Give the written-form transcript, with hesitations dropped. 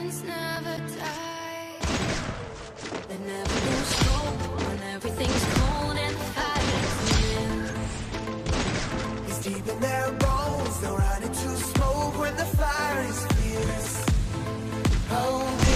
legends never die. They never lose hope when everything's cold and the fire's near. It's deep in their bones, they'll run into smoke when the fire is fierce. Oh,